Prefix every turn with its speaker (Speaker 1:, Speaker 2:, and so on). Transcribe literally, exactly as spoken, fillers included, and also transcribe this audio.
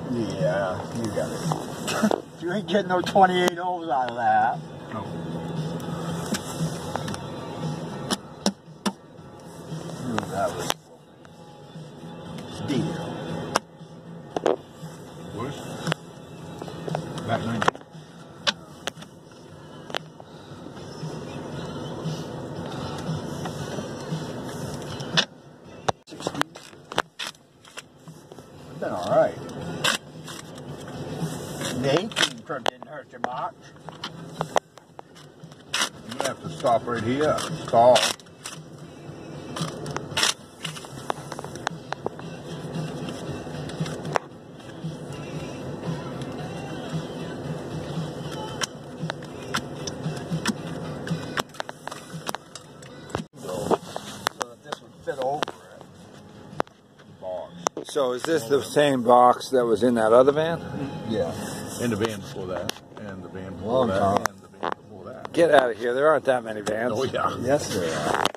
Speaker 1: Yeah, you got it. You ain't getting no twenty-eight O's out of that.
Speaker 2: No.
Speaker 1: Knew that was steel.
Speaker 2: Worse? Back nineteen.
Speaker 1: Been all right. The eighteen trip didn't hurt you much.
Speaker 2: I'm gonna have to stop right here. Stall.
Speaker 1: So that this would fit over it.
Speaker 2: Box.
Speaker 3: So is this the same box that was in that other van?
Speaker 1: Yeah.
Speaker 2: And the van before that. And the van before
Speaker 1: Long
Speaker 2: that.
Speaker 1: time.
Speaker 2: And the van before that.
Speaker 3: Get out of here. There aren't that many vans.
Speaker 2: Oh, yeah.
Speaker 1: Yes, there are.